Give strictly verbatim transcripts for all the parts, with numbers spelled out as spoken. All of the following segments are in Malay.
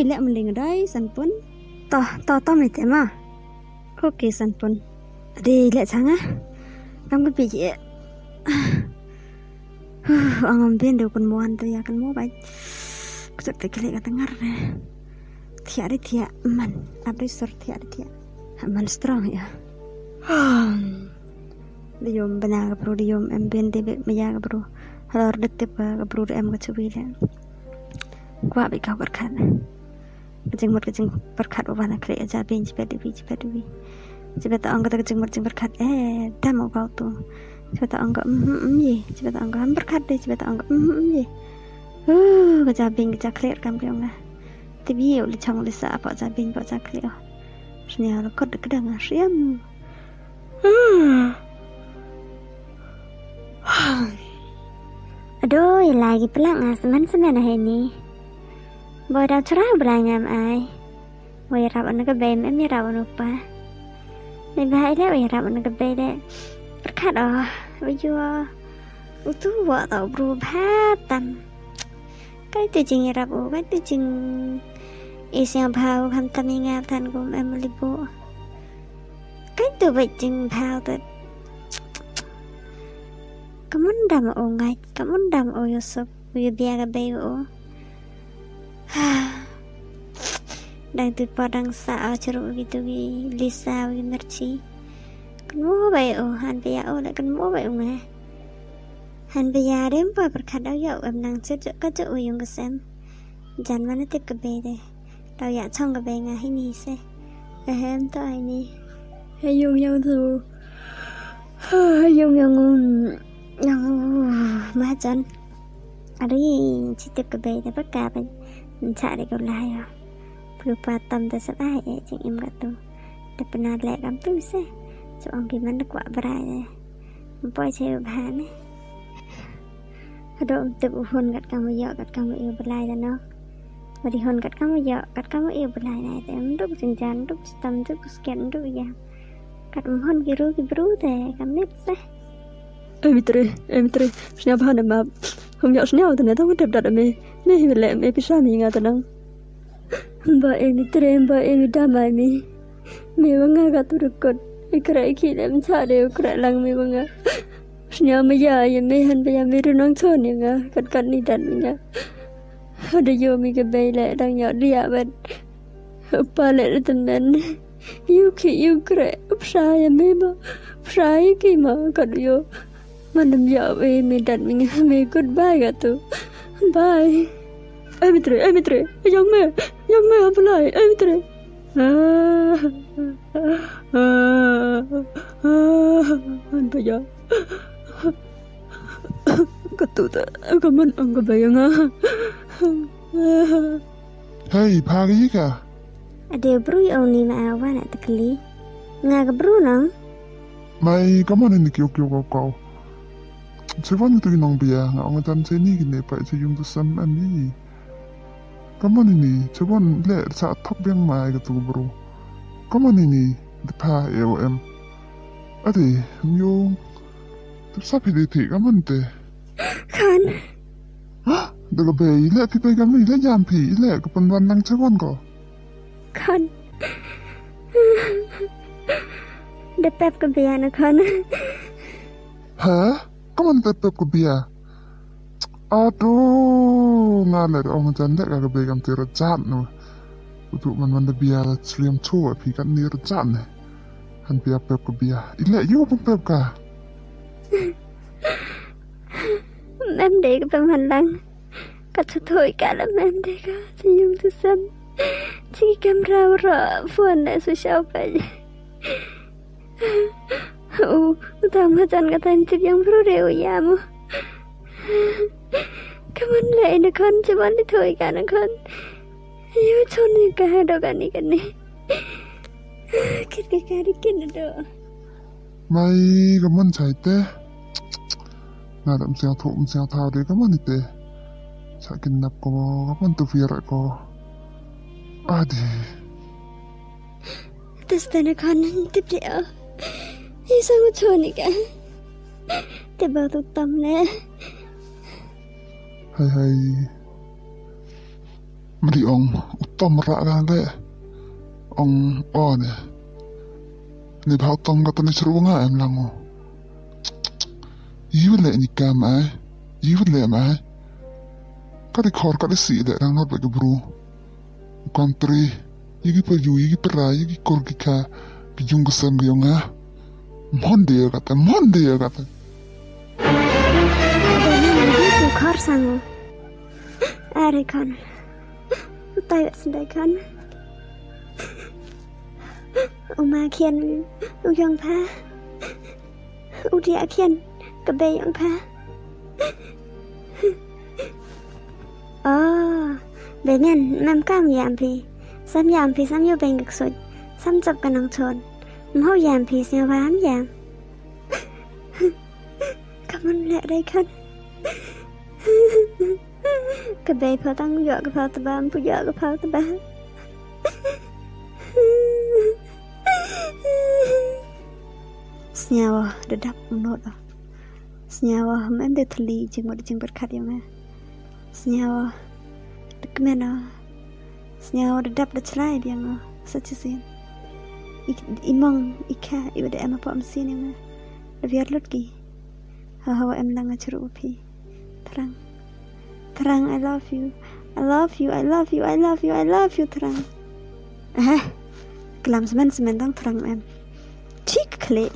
lẹ mình liền ở đây sẵn pun to to to mày thế mà ok sẵn pun đi lẹ sáng á kamu cái gì ang ambil do kon mohan tu ya kan mo baik kusut te kile ka tengar thia ri thia man abri sur thia ri thia man strong ya diom bana ka bro diom amben de meya ka bro halor dekte pa ka bro em ka chubi le kwa bi ka berkat kecing mut kecing berkat ba na kle aja bin jipet di jipet di jipet ang ka kecing mut kecing berkat eh damo kau tu coba tak anggap hmm ye coba tak anggap hampir kade coba tak anggap hmm ye uh kejabing kecaklir kam piong lah tibi uli chang li sa apa jabing pa caklir sini ala kod kedang asiam aduh lagi pelang ah semen-semen ah ini boy dah cerah belangam ai boy rawan ke bem em rawan lupa ni bahai le boy rawan ke bem berkat ah bây giờ tu vợ tàu bru ba tầm cái từ chừng rap u cái từ chừng isiang phao kham tam nga than gồm em libo cái từ vậy chừng phao từ kamu ndam o ngai kamu ndam o yosop uyu biaga beo đang từ padang sa ceru gitu gi lisa gi merci kamu baik oh han bia oh lại kamu baik mà han bia đến pa berkat dau yau em nang cecuk kacuk uyung kesem jan mana tip ke be de dau ya chong ke be nga hi ni se em to ai ni hay yung yang thu hay yung yang yang ma chan ada gì chỉ tip ke be de bất cả bên cha để câu lại à berupa tam dasar ai cing em kat tu de pernah lek kam tu se soang gimana kuat berai mempunyai cewek bahan ada untuk hon kat kamu ya kat kamu yêu belai dan no beri hon kat kamu ya kat kamu yêu belai này thì untuk senjan untuk sistem untuk sekian untuk ya kat hon kiru kiru teh kami seh em mitre em mitre siapa hana ma không nhớ siapa tu nanti aku dapat ada me me hilang me bisa me ingat tenang mbak em mitre mbak em damai me me bangga kat tu rekod ikra iki lem cha de ukra lang me banga snya me ya ye me han ya me runang chon ni nga kat kat ni dan nya ada yo mi ke bay le dang yo dia bet pa le temen yu ki yu kre upsa ya me ma upsa ki ma kat yo manam ya we me dan mi nga me goodbye ga tu bye ai mitre ai mitre yang me yang me apply ai mitre ah anh bây giờ cái tụi ta cái mình ăn cái bayang ah hey pagi ka ada bru oni ma awan at kli nga ga bru nang mai kamu ni kyo kyo kau kau sevan tu nong bia nga ang tam se ni kini pa se yung tu sam am ni kamu ni sevan le sa top yang mai ka tu bro kamu ni pa em ade yo sa phi thi kamu te kan daga be ile phi pe kamu ile jam phi ile ka pan wan nang sevan ko kan de pep ke bia na kan ha kamu te pep ke bia aduh ngaler ong jan de ka be kam te ra chat no untuk man man de bia la stream tour phi kan ni ra chat ne han bia pep ke bia ile yo pep ka em để cái phần hành lang cả thôi thôi cả là em để cả chỉ dùng từ sân chỉ camera rõ phun để số sao vậy u tao mà chân cái thanh chụp yang pro đều ya mu cảm ơn lại nó con chỉ muốn đi thôi cả nó con yêu chôn đi cả đâu cả này cái này cái cái cái đi cái nó đâu mai kamu chai te na dam sia thu um sia tha de kamu ni te sa kin nap ko kamu tu fira ko adi terus tanya kan tip dia ini sangat choni ka te ba tu tam le hai hai mari ong utom rak kan le ong o ne ni bau tong ka tani seru nga em lango yiu le ni kam ai yiu le mai ka di khor ka di si de rang not ba bru country yigi pa yu yigi pra yigi kor ki ka ki jung sam gi nga monde ka ta monde ka ta itu khor sangu are kan tay sendai kan Uma kian u yong pa u dia kian ka be yong pa oh be nen mam kam yam pi sam yam pi sam yo beng gak sut sam chap ka nang chon mo yam pi sia wam yam kaman le dai kan ka be pa tang yo ka pa ta bam pu yo ka pa ta ba Senyawa dedap menurut Senyawa men de teli jeng mod jeng berkat ya me Senyawa dekmena Senyawa dedap de celai dia ngo sacisin imong ika iwade em apa mesin ya me biar lutki hawa em langa ceru upi terang terang I love you I love you I love you I love you I love you terang eh kelam semen semen tang terang em cik kali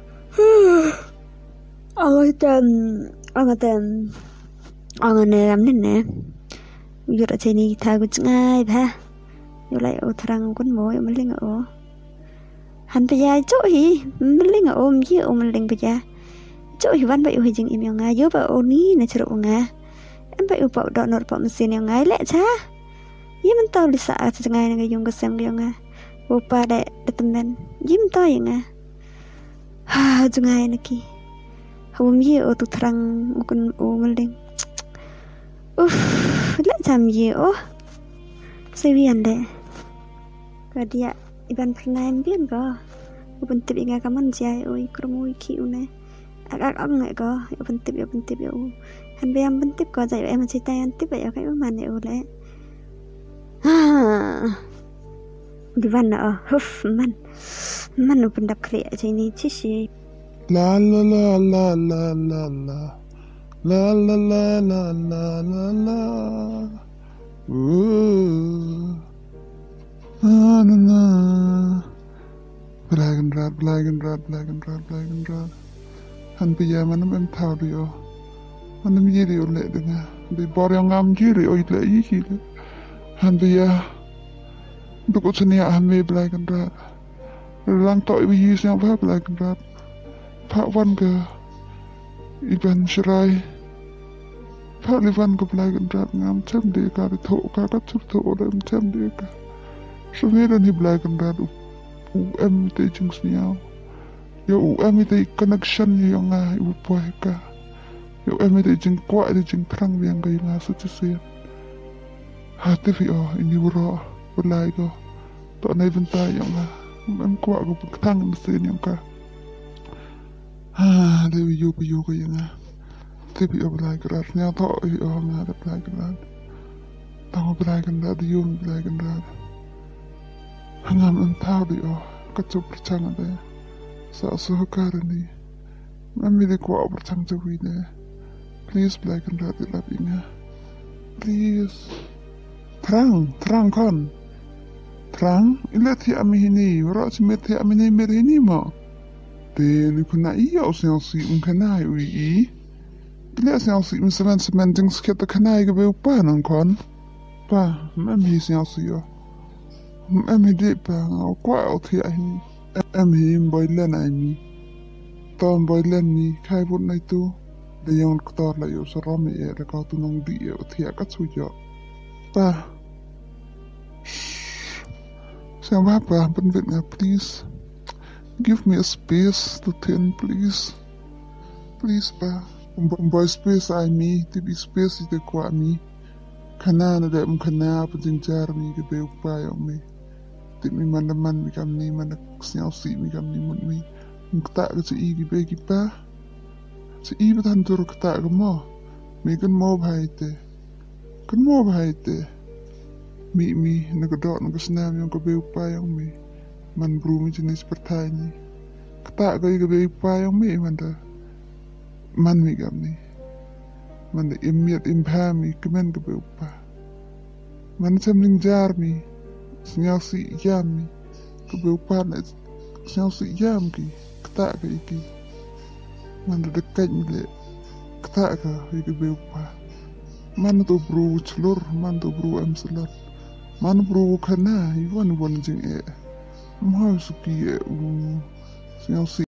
Ang tem ang tem ang ne ram nen ne yu ra cheni tha gu ngai ba yu lai o thrang kun mo yu mling o han pa ya cho hi mling o m ji o mling pa ya cho hi wan ba yu hi jing im yo nga yu ba o ni na chru nga em ba yu pa do nor pa mesin yo ngai le cha yi man taw li sa cha ngai nga yung ga sem ga nga o pa de de temen yim taw yi nga ha jungai naki hawam ye o tu terang ukun o melding uff la jam ye o sewian de ka dia iban pernah bian ko uben tip inga kaman jai o ikrumu iki une ak ak ang ngai ko uben tip uben tip yo han be am ben tip ko jai em cerita yan tip ya kai man ne o le ha di mana oh huff man man uben dap kre jai chi si La la la la la la la la la la la la la la ooh na na na black and red black and red black and red black and red han pi ya manam em thao dio manam yi dio le de nga bi bor yang ngam ji dio le yi ji le han pi ya bu ko chania han me black and red lang to bi yi sang ba black and red Pak Wan ke Iban Shirai Pak Livan ke Blagan Rat ngam cem dia ka di thok ka ka chup thok dem cem dia ka Sungai dan hi Blagan Rat u em te jing sniao yo u em te connection yo nga u poe ka yo em te jing kwa te jing trang yang ka nga su chi se ha te fi o ini uro ulai go to nei venta yo nga em kwa go tang mesin yo ka Ah, dewi yoga yoga yang ah, tapi apa lagi rat? Nyata oh nggak ada lagi rat. Tahu lagi rat, yung lagi rat. Hangam entah di oh, kacau percang ada. Saat suhakar ni, mami de kuat percang jauh ini. Please lagi rat di lapingnya. Please, terang, terang kan. Terang, ilat hi ami ini, warak si met hi ami ini mer ini mo. Te lu kuna iya o siang si un kanai ui i. Ile siang si un semen semen jing siket ta kanai ke beu pa nang kon. Pa, mam hi siang si yo. Mam hi di pa ngau kwa o ti ai ni. Am hi mboi len ai mi. Ta mboi len ni kai put nai tu. De yang ktor la yo sarami e la kau tu nang di e o ti a ka chu yo. Pa. Siang ba pa pen vit nga please. Give me a space to think, please. Please, pa. Boy space I me, to be space is the kwa me. Kana na da um kana pa jinjar mi ke be pa yo me. Tik mi man man mi kam ni man sniao si mi kam ni mun mi. Ngta ka si i ki be ki pa. Si i ba tan tur kta ka mo. Mi kan mo bhai te. Kan mo bhai te. Mi mi nagadok nagasnam yung gabi upayang mi. Man brumi jenis bertanya. Ketak kau gabi upayang mi manda. Man mi gamni. Manda imiat impami kemen gabi upah. Man samling jar mi. Senyal si yam mi. Gabi upah na senyal si yam ki. Ketak kau iki. Manda dekat mi le. Ketak kau gabi upah. Man tu bro celur, man tu bro am selat. Man bro kana, iwan wan jing e. Mahal suki e u. Senyal si